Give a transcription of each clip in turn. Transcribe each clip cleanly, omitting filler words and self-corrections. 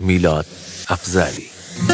میلاد افضلی.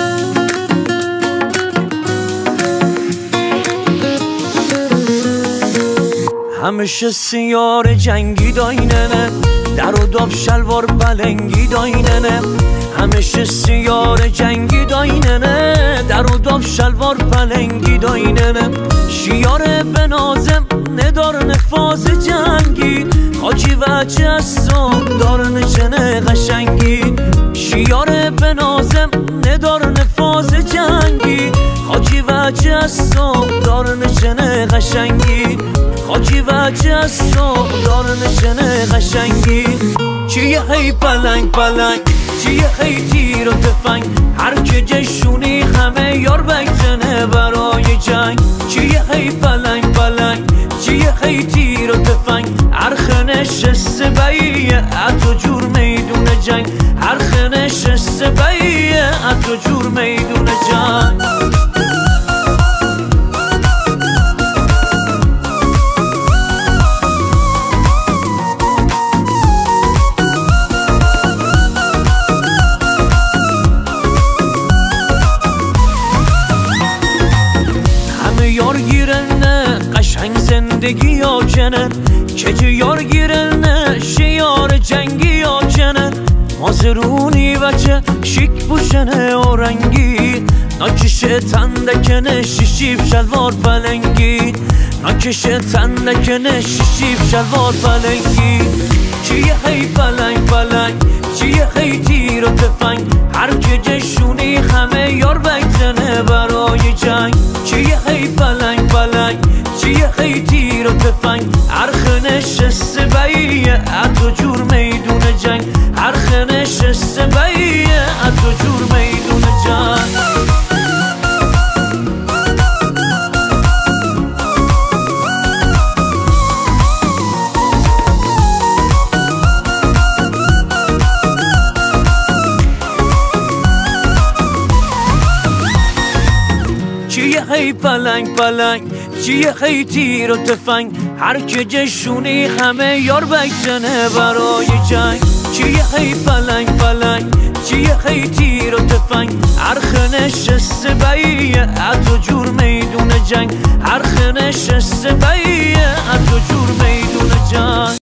همیشه سیار جنگی دایننه، در و داب شلوار بلنگی دایننه. همیشه سیار جنگی دایننه، در و داب شلوار بلنگی دایننه. شیار بنازم ندار نفاز جنگی، حاجی وچه هستم دارن چنه قشنگی. شیار بنازم ندار نفاز جنگی، حاجی وچه هستم دارن چنه قشنگی. حاجی وچه هستم دارن چنه قشنگی. چیه هی پلنگ پلنگ، چیه هی تیر و تفنگ، هر که جشونی همه یار بکتنه برای جنگ. چیه هی پلنگ پلنگ، چیه هی تیر و تفنگ، هر نشست بیه اتو جور میدون جنگ. هر نشست بیه اتو جور میدون جنگ. یار گیرنه قشنگ زندگی یا جنن، که تو یار گیرنه شیار جنگی یا جنن. مازرونی وچه شیک پوشنه آرنگی، ناکشه تندکنه شیشیب شلوار پلنگی. ناکشه تندکنه شیشیب شلوار پلنگی. چیه هی پلنگ پلنگ، چیه هی تیر و تفنگ، هر که جشونی همه یار بکتنه برای جنگ. چیه هی پلنگ پلنگ، چیه هی تیر و تفنگ، هر نشست بیه اتو جور میدون جنگ. هر نشست بیه اتو جور میدون جنگ. چیه هی پلنگ پلنگ، چیه هی تیر و تفنگ، هر که جشونی همه یار بکتنه برای جنگ. چیه هی پلنگ پلنگ، چیه هی تیر و تفنگ، هر نشست بیه اتو جور میدون جنگ. هر نشست بیه اتو جور میدون جنگ.